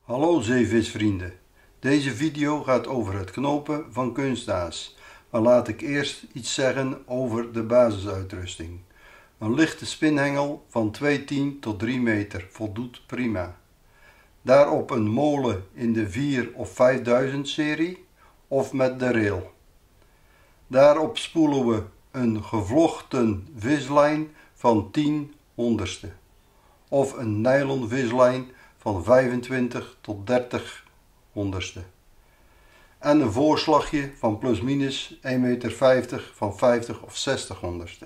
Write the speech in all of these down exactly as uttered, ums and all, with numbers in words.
Hallo zeevisvrienden, deze video gaat over het knopen van kunstaas, maar laat ik eerst iets zeggen over de basisuitrusting. Een lichte spinhengel van twee komma tien tot drie meter voldoet prima. Daarop een molen in de vier of vijfduizend serie of met de rail. Daarop spoelen we een gevlochten vislijn van tien honderdste of een nylon vislijn van vijfentwintig tot dertig honderdste en een voorslagje van plus minus één komma vijftig meter van vijftig of zestig honderdste.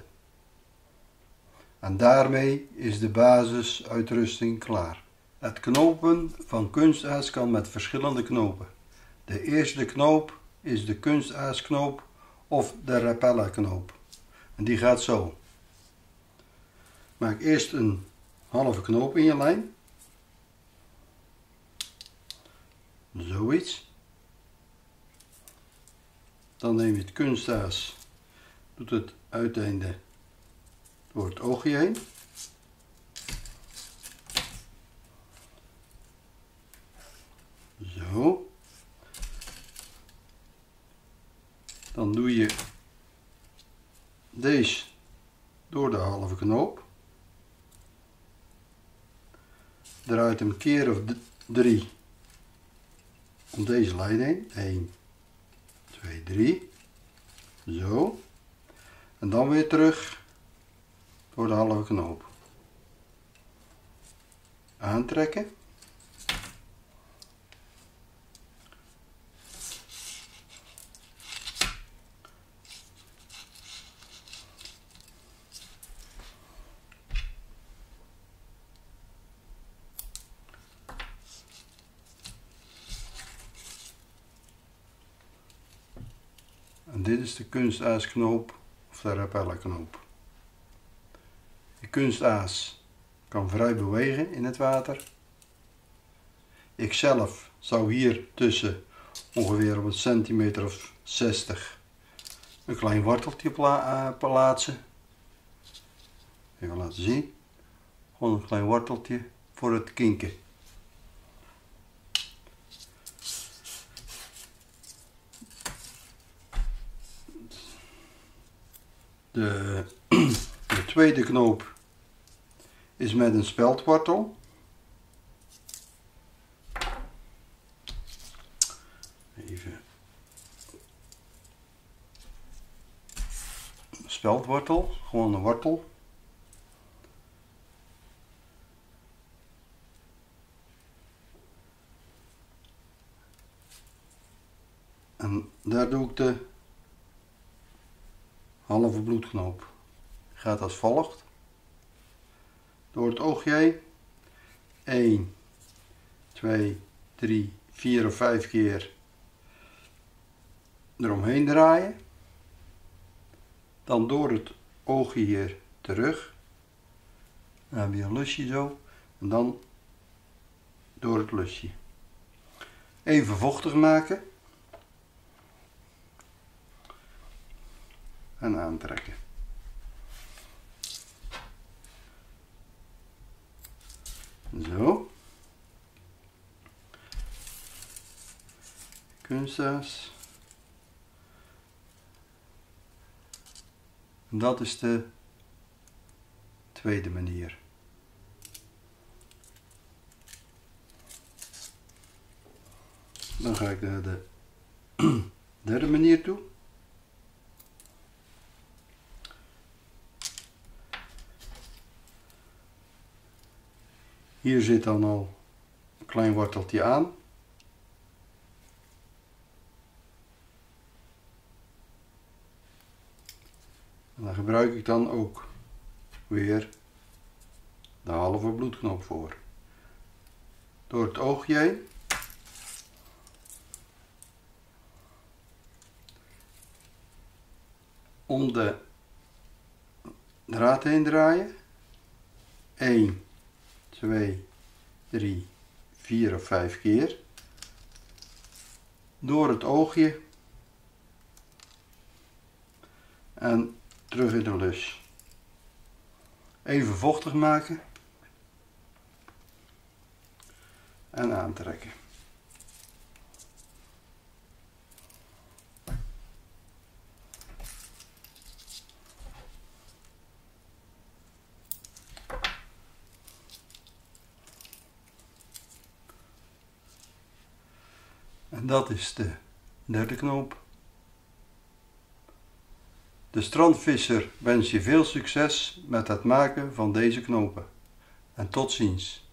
En daarmee is de basisuitrusting klaar. Het knopen van kunstaas kan met verschillende knopen. De eerste knoop is de kunstaasknoop of de Rapella knoop. En die gaat zo. Maak eerst een halve knoop in je lijn. Zoiets. Dan neem je het kunstaas, doet het uiteinde door het oogje heen. Zo. Dan doe je deze door de halve knoop. Draait hem keer of drie om deze lijn heen. één, twee, drie. Zo. En dan weer terug door de halve knoop. Aantrekken. En dit is de kunstaasknoop of de Rapella knoop. De kunstaas kan vrij bewegen in het water. Ik zelf zou hier tussen ongeveer op een centimeter of zestig een klein worteltje pla uh, plaatsen. Even laten zien. Gewoon een klein worteltje voor het kinken. De, de tweede knoop is met een speldwortel. Even. Een speldwortel, gewoon een wortel. En daar doe ik de halve bloedknoop. Gaat als volgt. Door het oogje heen. één, twee, drie, vier of vijf keer eromheen draaien. Dan door het oogje hier terug. Dan heb je een lusje zo. En dan door het lusje. Even vochtig maken. En aantrekken. Zo. Kunstaas. Dat is de tweede manier. Dan ga ik naar de derde manier toe. Hier zit dan al een klein worteltje aan. En daar gebruik ik dan ook weer de halve bloedknoop voor. Door het oogje heen. Om de draad heen draaien. één, twee, drie, vier of vijf keer. Door het oogje. En terug in de lus. Even vochtig maken. en aantrekken. En dat is de derde knoop. De strandvisser wens je veel succes met het maken van deze knopen. En tot ziens.